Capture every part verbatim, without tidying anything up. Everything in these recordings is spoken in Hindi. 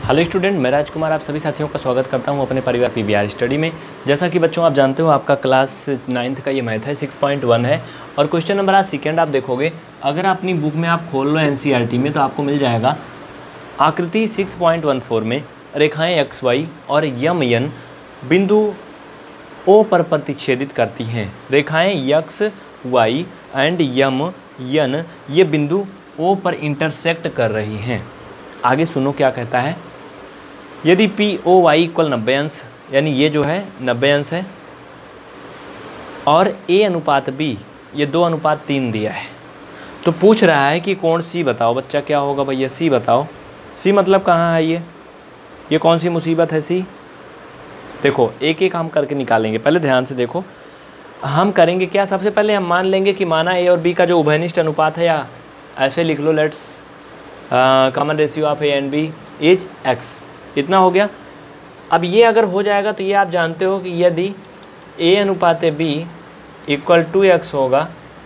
हेलो स्टूडेंट, मैं राजकुमार आप सभी साथियों का स्वागत करता हूं अपने परिवार पीवीआर स्टडी में। जैसा कि बच्चों आप जानते हो आपका क्लास नाइन्थ का ये मैथ है, सिक्स पॉइंट वन है और क्वेश्चन नंबर आज सेकेंड आप देखोगे। अगर अपनी बुक में आप खोल लो एनसीईआरटी में तो आपको मिल जाएगा आकृति सिक्स पॉइंट वन फोर में रेखाएं एक्स वाई और यम यन बिंदु ओ पर प्रतिच्छेदित करती हैं। रेखाएँ X Y and M N ये बिंदु ओ पर इंटरसेक्ट कर रही हैं। आगे सुनो क्या कहता है। यदि पी ओ वाई इक्वल नब्बे अंश, यानी ये जो है नब्बे अंश है और ए अनुपात बी ये दो अनुपात तीन दिया है, तो पूछ रहा है कि कोण सी बताओ। बच्चा क्या होगा भैया? सी बताओ। सी मतलब कहाँ है ये ये कौन सी मुसीबत है सी? देखो एक एक हम करके निकालेंगे। पहले ध्यान से देखो, हम करेंगे क्या, सबसे पहले हम मान लेंगे कि माना ए और बी का जो उभयनिष्ठ अनुपात है, या ऐसे लिख लो, let's common ratio of A and B is X. इतना हो गया। अब ये अगर हो जाएगा तो ये आप जानते हो कि यदि ए अनुपात बी इक्वल टू एक्स होगा,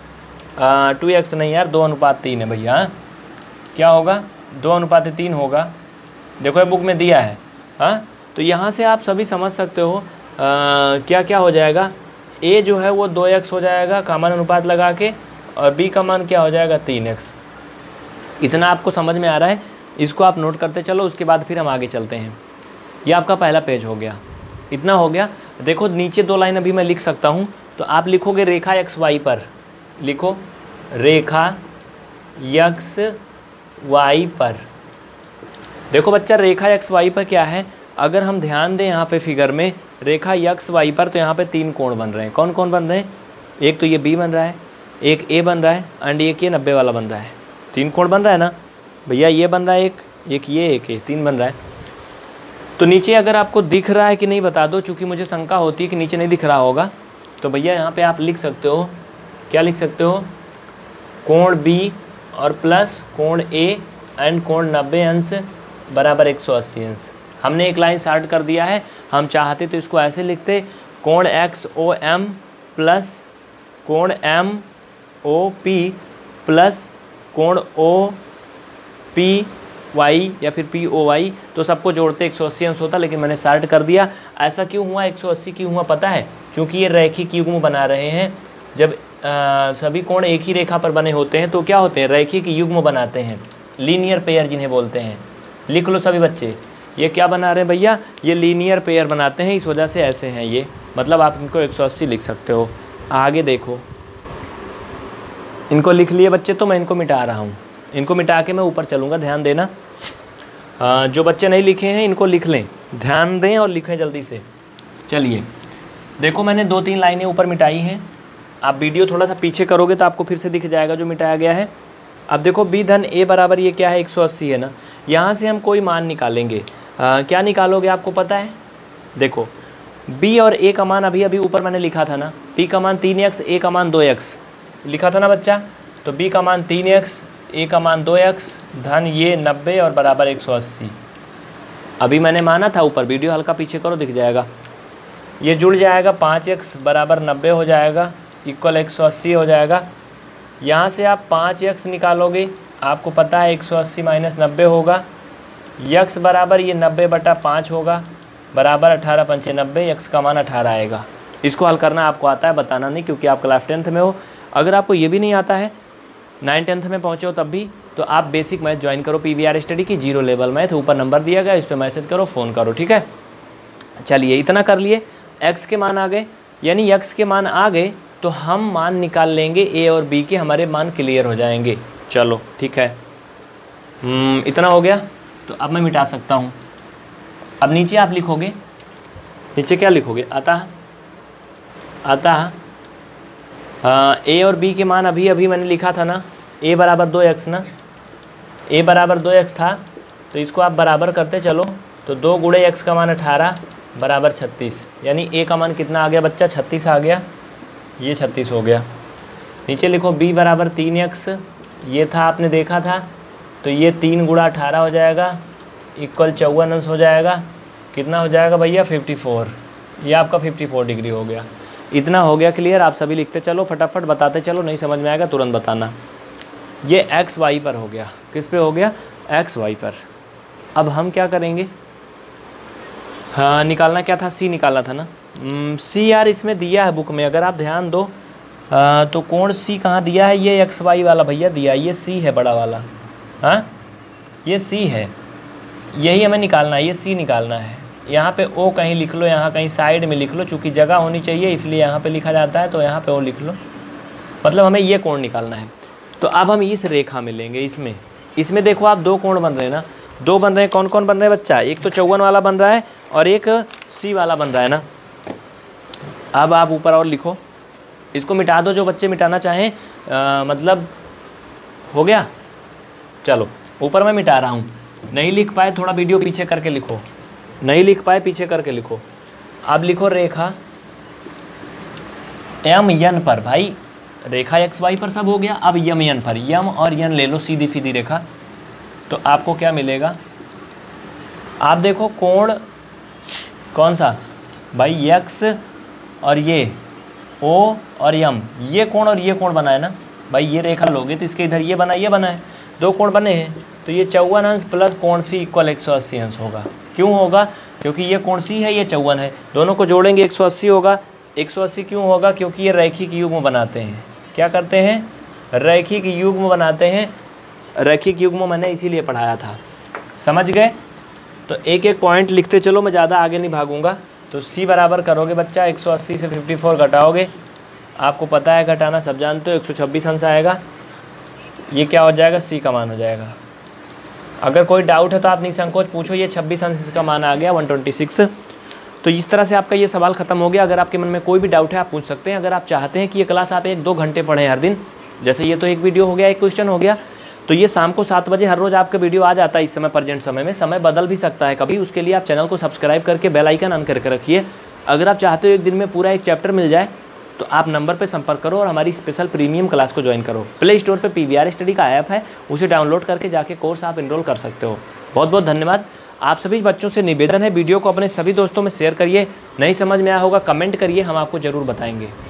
टू एक्स नहीं यार, दो अनुपात तीन है भैया। क्या होगा? दो अनुपात तीन होगा। देखो ये बुक में दिया है। हाँ, तो यहाँ से आप सभी समझ सकते हो आ, क्या क्या हो जाएगा। ए जो है वो दो एक्स हो जाएगा कॉमन अनुपात लगा के, और बी का मान क्या हो जाएगा? तीन एक्स। इतना आपको समझ में आ रहा है? इसको आप नोट करते चलो, उसके बाद फिर हम आगे चलते हैं। ये आपका पहला पेज हो गया। इतना हो गया। देखो नीचे दो लाइन अभी मैं लिख सकता हूँ, तो आप लिखोगे रेखा एक्स वाई पर। लिखो रेखा एक्स वाई पर। देखो बच्चा रेखा एक्स वाई पर क्या है, अगर हम ध्यान दें यहाँ पे फिगर में रेखा एक्स वाई पर, तो यहाँ पे तीन कोण बन रहे हैं। कौन कौन बन रहे हैं? एक तो ये बी बन रहा है, एक ए बन रहा है एंड एक ये नब्बे वाला बन रहा है। तीन कोण बन रहा है ना भैया? ये बन रहा है एक, एक ये, एक ये, तीन बन रहा है। तो नीचे अगर आपको दिख रहा है कि नहीं बता दो, चूँकि मुझे शंका होती है कि नीचे नहीं दिख रहा होगा, तो भैया यहाँ पे आप लिख सकते हो। क्या लिख सकते हो? कोण बी और प्लस कोण ए एंड कोण नब्बे अंश बराबर एक सौ अस्सी अंश। हमने एक लाइन शार्ट कर दिया है। हम चाहते तो इसको ऐसे लिखते, कोण एक्स ओ एम प्लस कोण एम ओ पी प्लस कोण ओ पी वाई या फिर पी ओ वाई, तो सबको जोड़ते एक सौ अस्सी अंश होता, लेकिन मैंने शार्ट कर दिया। ऐसा क्यों हुआ? एक सौ अस्सी क्यों हुआ पता है? क्योंकि ये रैखिक युग्म बना रहे हैं। जब आ, सभी कोण एक ही रेखा पर बने होते हैं तो क्या होते हैं? रैखिक युग्म बनाते हैं, लीनियर पेयर जिन्हें बोलते हैं। लिख लो सभी बच्चे, ये क्या बना रहे हैं भैया? ये लीनियर पेयर बनाते हैं, इस वजह से ऐसे हैं ये। मतलब आप इनको एक सौ अस्सी लिख सकते हो। आगे देखो, इनको लिख लिए बच्चे, तो मैं इनको मिटा रहा हूँ। इनको मिटा के मैं ऊपर चलूँगा, ध्यान देना। आ, जो बच्चे नहीं लिखे हैं इनको लिख लें, ध्यान दें और लिखें जल्दी से। चलिए देखो, मैंने दो तीन लाइनें ऊपर मिटाई हैं। आप वीडियो थोड़ा सा पीछे करोगे तो आपको फिर से दिख जाएगा जो मिटाया गया है। अब देखो बी धन ए बराबर ये क्या है? एक सौ अस्सी है ना। यहाँ से हम कोई मान निकालेंगे। आ, क्या निकालोगे आपको पता है? देखो बी और ए का मान अभी अभी ऊपर मैंने लिखा था ना, बी का मान तीन एक्स, ए का मान दो एक्स लिखा था ना बच्चा। तो बी का मान तीन एक्स, ए का मान दो एक्स धन ये नब्बे और बराबर एक सौ अस्सी। अभी मैंने माना था ऊपर, वीडियो हल्का पीछे करो दिख जाएगा। ये जुड़ जाएगा, पाँच एक्स बराबर नब्बे हो जाएगा, इक्वल एक सौ अस्सी हो जाएगा। यहाँ से आप पाँच एक्स निकालोगे, आपको पता है एक सौ अस्सी माइनस नब्बे होगा। यक्स बराबर ये नब्बे बटा पाँच होगा, बराबर अठारह पंचे नब्बे, यक्स का मान अठारह आएगा। इसको हल करना आपको आता है, बताना नहीं, क्योंकि आप क्लास टेंथ में हो। अगर आपको ये भी नहीं आता है, नाइन टेंथ में पहुँचे हो तब भी, तो आप बेसिक मैथ ज्वाइन करो पीवीआर स्टडी की, जीरो लेवल मैथ, ऊपर नंबर दिया गया, इस पर मैसेज करो, फ़ोन करो, ठीक है। चलिए इतना कर लिए। एक्स के मान आ गए, यानी यक्स के मान आ गए, तो हम मान निकाल लेंगे ए और बी के, हमारे मान क्लियर हो जाएंगे। चलो ठीक है, इतना हो गया। तो अब मैं मिटा सकता हूँ। अब नीचे आप लिखोगे, नीचे क्या लिखोगे? अतः अतः ए और बी के मान अभी अभी मैंने लिखा था ना, ए बराबर दो एक्स ना, ए बराबर दो एक्स था, तो इसको आप बराबर करते चलो, तो दो गुणे एक्स का मान अठारह बराबर छत्तीस, यानी ए का मान कितना आ गया बच्चा? छत्तीस आ गया। ये छत्तीस हो गया। नीचे लिखो बी बराबर तीन एक्स, ये था आपने देखा था, तो ये तीन गुणा अठारह हो जाएगा, इक्वल चौवन अंश हो जाएगा। कितना हो जाएगा भैया? Fifty four. ये आपका फिफ्टी फोर डिग्री हो गया। इतना हो गया क्लियर। आप सभी लिखते चलो, फटाफट बताते चलो, नहीं समझ में आएगा तुरंत बताना। ये एक्स वाई पर हो गया। किस पे हो गया? एक्स वाई पर। अब हम क्या करेंगे, हाँ निकालना क्या था, सी निकालना था ना। सी यार इसमें दिया है बुक में, अगर आप ध्यान दो आ, तो कोण सी कहाँ दिया है, ये एक्स वाई वाला भैया दिया, ये सी है बड़ा वाला, हाँ ये सी है, यही हमें निकालना है, ये सी निकालना है। यहाँ पे ओ कहीं लिख लो, यहाँ कहीं साइड में लिख लो, चूँकि जगह होनी चाहिए इसलिए यहाँ पे लिखा जाता है, तो यहाँ पे ओ लिख लो, मतलब हमें ये कोण निकालना है। तो अब हम इस रेखा में लेंगे, इसमें इसमें देखो आप दो कोण बन रहे हैं ना, दो बन रहे हैं, कौन कौन बन रहे हैं बच्चा, एक तो चौवन वाला बन रहा है और एक सी वाला बन रहा है ना। अब आप ऊपर और लिखो, इसको मिटा दो जो बच्चे मिटाना चाहें, आ, मतलब हो गया। चलो ऊपर मैं मिटा रहा हूँ, नहीं लिख पाए थोड़ा वीडियो पीछे करके लिखो, नहीं लिख पाए पीछे करके लिखो। अब लिखो रेखा एम यन पर, भाई रेखा एक्स वाई पर सब हो गया, अब यम यन पर, यम और यन ले लो सीधी सीधी रेखा, तो आपको क्या मिलेगा, आप देखो कोण कौन सा भाई, यक्स और ये ओ और यम, ये कोण और ये कोण बना है ना भाई, ये रेखा लोगे तो इसके इधर ये बना ये बना है, दो कोण बने हैं, तो ये चौवन अंश प्लस कोण सी इक्वल एक सौ अस्सी अंश होगा। क्यों होगा, क्योंकि ये कोण सी है ये चौवन है, दोनों को जोड़ेंगे एक सौ अस्सी होगा। एक सौ अस्सी क्यों होगा, क्योंकि ये रैखिक युग्म बनाते हैं, क्या करते हैं, रैखिक युग्म बनाते हैं, रैखिक युग्म मैंने इसीलिए पढ़ाया था, समझ गए। तो एक एक पॉइंट लिखते चलो, मैं ज़्यादा आगे नहीं भागूंगा। तो सी बराबर करोगे बच्चा, एक सौ अस्सी से चौवन घटाओगे, आपको पता है घटाना सब जानते हो, एक सौ छब्बीस अंश आएगा, ये क्या हो जाएगा, सी का मान हो जाएगा। अगर कोई डाउट है तो आप निसंकोच पूछो, ये छब्बीस अंश का मान आ गया एक सौ छब्बीस। तो इस तरह से आपका ये सवाल खत्म हो गया। अगर आपके मन में कोई भी डाउट है आप पूछ सकते हैं। अगर आप चाहते हैं कि ये क्लास आप एक दो घंटे पढ़ें हर दिन, जैसे ये तो एक वीडियो हो गया, एक क्वेश्चन हो गया, तो ये शाम को सात बजे हर रोज़ आपका वीडियो आ जाता है। इस समय प्रेजेंट समय में समय बदल भी सकता है कभी, उसके लिए आप चैनल को सब्सक्राइब करके बेल आइकन ऑन करके रखिए। अगर आप चाहते हो एक दिन में पूरा एक चैप्टर मिल जाए तो आप नंबर पे संपर्क करो और हमारी स्पेशल प्रीमियम क्लास को ज्वाइन करो। प्ले स्टोर पे पीवीआर स्टडी का ऐप है, उसे डाउनलोड करके जाके कोर्स आप इनरोल कर सकते हो। बहुत बहुत धन्यवाद। आप सभी बच्चों से निवेदन है, वीडियो को अपने सभी दोस्तों में शेयर करिए। नहीं समझ में आया होगा कमेंट करिए, हम आपको ज़रूर बताएंगे।